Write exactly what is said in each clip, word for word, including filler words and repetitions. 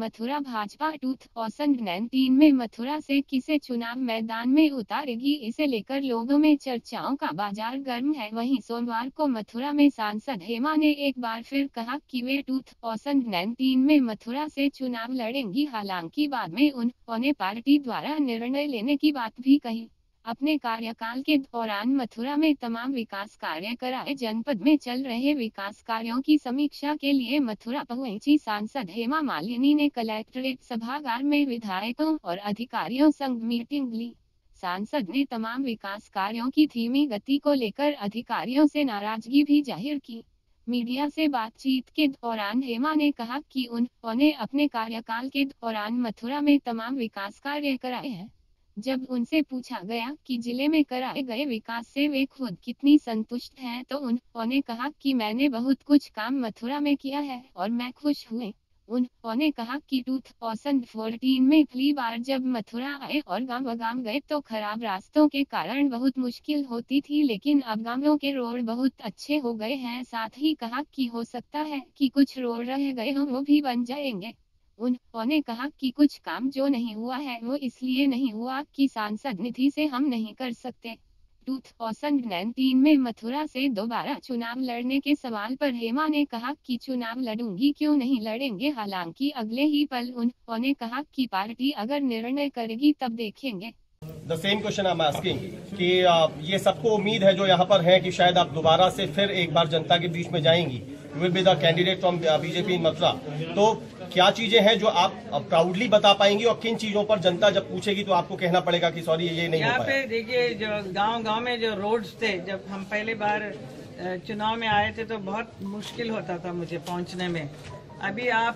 मथुरा भाजपा दो हज़ार उन्नीस में मथुरा से किसे चुनाव मैदान में उतारेगी, इसे लेकर लोगों में चर्चाओं का बाजार गर्म है। वहीं सोमवार को मथुरा में सांसद हेमा ने एक बार फिर कहा कि वे दो हज़ार उन्नीस में मथुरा से चुनाव लड़ेंगी। हालांकि बाद में उन्होंने पार्टी द्वारा निर्णय लेने की बात भी कही। अपने कार्यकाल के दौरान मथुरा में तमाम विकास कार्य कराए। जनपद में चल रहे विकास कार्यों की समीक्षा के लिए मथुरा पहुंची सांसद हेमा मालिनी ने कलेक्ट्रेट सभागार में विधायकों और अधिकारियों संग मीटिंग ली। सांसद ने तमाम विकास कार्यों की धीमी गति को लेकर अधिकारियों से नाराजगी भी जाहिर की। मीडिया से बातचीत के दौरान हेमा ने कहा कि उन्होंने अपने कार्यकाल के दौरान मथुरा में तमाम विकास कार्य कराए हैं। जब उनसे पूछा गया कि जिले में कराए गए विकास से वे खुद कितनी संतुष्ट हैं, तो उन्होंने कहा कि मैंने बहुत कुछ काम मथुरा में किया है और मैं खुश हुए। उन्होंने कहा कि दो हज़ार चौदह में पहली बार जब मथुरा आए और गांव गांव गए तो खराब रास्तों के कारण बहुत मुश्किल होती थी, लेकिन अब गांवों के रोड बहुत अच्छे हो गए हैं। साथ ही कहा कि हो सकता है कि कुछ रोड रह गए हों वो भी बन जाएंगे। उन्होंने कहा कि कुछ काम जो नहीं हुआ है वो इसलिए नहीं हुआ कि सांसद निधि से हम नहीं कर सकते। दो हज़ार उन्नीस में मथुरा से दोबारा चुनाव लड़ने के सवाल पर हेमा ने कहा कि चुनाव लड़ूंगी, क्यों नहीं लड़ेंगे। हालांकि अगले ही पल उन्होंने कहा कि पार्टी अगर निर्णय करेगी तब देखेंगे। The same question I am asking कि ये सबको उम्मीद है जो यहाँ पर है कि शायद आप दोबारा से फिर एक बार जनता के बीच में जाएंगी, you will be the candidate from BJP in Mathura. तो क्या चीजें हैं जो आप प्राउडली बता पाएंगी और किन चीजों पर जनता जब पूछेगी तो आपको कहना पड़ेगा कि सॉरी ये नहीं हो पाया? यहाँ पे देखिए, जो गांव गांव में जो रोड्स थे, जब हम पहली बार चुनाव में आए थे तो बहुत मुश्किल होता था मुझे पहुंचने में। अभी आप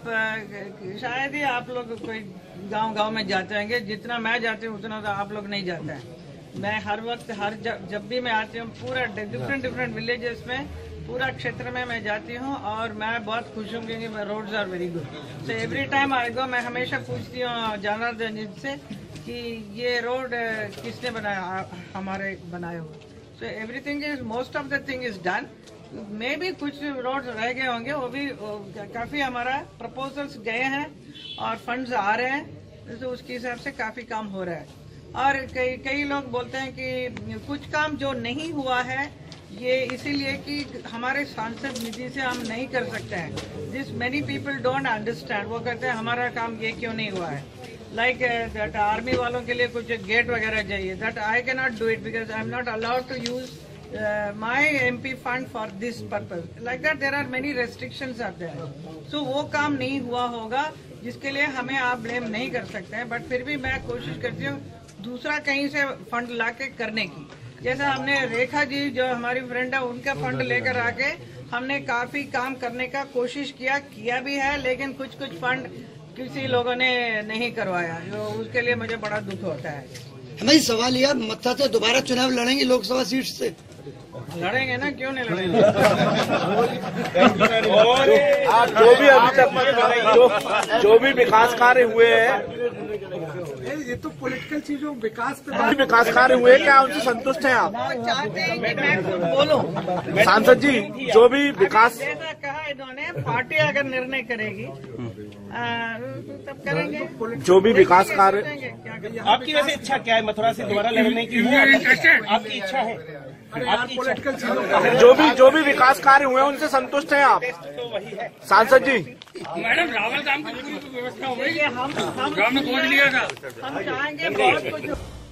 शायद ही आप लोग कोई गांव गांव में जाते होंगे, जितना मैं जाती हूँ उतना तो आप लोग नहीं जाते हैं। मैं हर वक्त हर जब, जब भी मैं आती हूँ पूरा डिफरेंट डिफरेंट विलेजेस में पूरा क्षेत्र में मैं जाती हूँ और मैं बहुत खुश हूँ क्योंकि roads are very good. So every time I go मैं हमेशा पूछती हूँ जनार्दन जी से कि ये रोड किसने बनाया, हमारे बनाए हुए। So everything is most of the thing is done. मे भी कुछ रोड रह गए होंगे, वो भी काफी हमारा प्रपोजल्स गए हैं और फंड्स आ रहे हैं, तो उसके हिसाब से काफी काम हो रहा है। और कई कई लोग बोलते हैं कि कुछ काम जो नहीं हुआ है ये इसीलिए कि हमारे सांसद निधि से हम नहीं कर सकते हैं। This many people don't understand. वो कहते हैं हमारा काम ये क्यों नहीं हुआ है। लाइक दैट आर्मी वालों के लिए कुछ गेट वगैरह चाहिए, that I can not do it because I am not allowed to use my M P fund for this purpose. Like that there are many restrictions are there. So वो काम नहीं हुआ होगा जिसके लिए हमें आप ब्लेम नहीं कर सकते हैं। बट फिर भी मैं कोशिश करती हूँ दूसरा कहीं से फंड ला के करने की। जैसा हमने रेखा जी जो हमारी फ्रेंड है उनका फंड लेकर आके हमने काफी काम करने का कोशिश किया किया भी है, लेकिन कुछ कुछ फंड किसी लोगों ने नहीं करवाया, जो उसके लिए मुझे बड़ा दुख होता है। हमारी सवाल यार, मथुरा से दोबारा चुनाव लड़ेंगे लोकसभा सीट से? लड़ेंगे ना, क्यों नहीं लड़ेंगे। और आप जो भी अभी तक जो, जो भी विकास कार्य हुए हैं, ये तो पॉलिटिकल चीजों विकास पे विकास कार्य हुए, क्या उनसे संतुष्ट हैं आप? चाहते हैं कि मैं कुछ बोलूं। सांसद जी, जो भी विकास जैसा कहा इन्होंने, पार्टी अगर निर्णय करेगी तब करेंगे। जो भी विकास कार्य, आपकी वैसे इच्छा क्या है मथुरा से दोबारा लड़ने की? आपकी इच्छा है? पॉलिटिकल चीजों जो भी जो भी विकास कार्य हुए उनसे संतुष्ट हैं आप? सांसद जी, मैडम रावल गांव की पूरी व्यवस्था हो गई है। हम हम गांव में खोज लिया था। हम चाहेंगे बहुत कुछ